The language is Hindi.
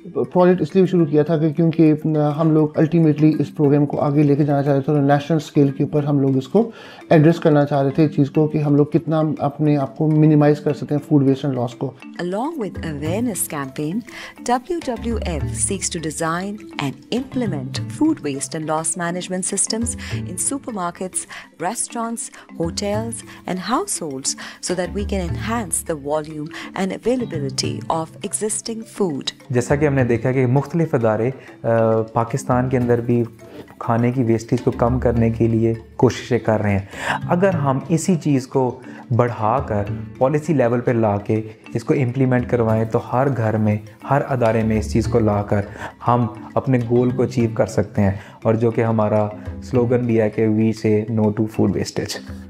प्रोजेक्ट इसलिए शुरू किया था कि क्योंकि हम लोग अल्टीमेटली इस प्रोग्राम को आगे लेके जाना चाह रहे थे और नेशनल स्केल के ऊपर हम लोग इसको एड्रेस करना चाह रहे थे इस चीज़ को कि हम लोग कितना अपने आप को मिनिमाइज कर सकते हैं फूड वेस्ट एंड लॉस को। Along with awareness campaign, WWF seeks to design and implement food waste and loss management systems in supermarkets, restaurants, hotels and households so that we can enhance the volume and availability of existing food. जैसा कि हमने देखा कि मुख्तलिफ अदारे पाकिस्तान के अंदर भी खाने की वेस्टेज को कम करने के लिए कोशिशें कर रहे हैं। अगर हम इसी चीज़ को बढ़ाकर पॉलिसी लेवल पर ला के इसको इम्प्लीमेंट करवाएं तो हर घर में, हर अदारे में इस चीज़ को लाकर हम अपने गोल को अचीव कर सकते हैं। और जो कि हमारा स्लोगन भी है कि वी से नो टू फूड वेस्टेज।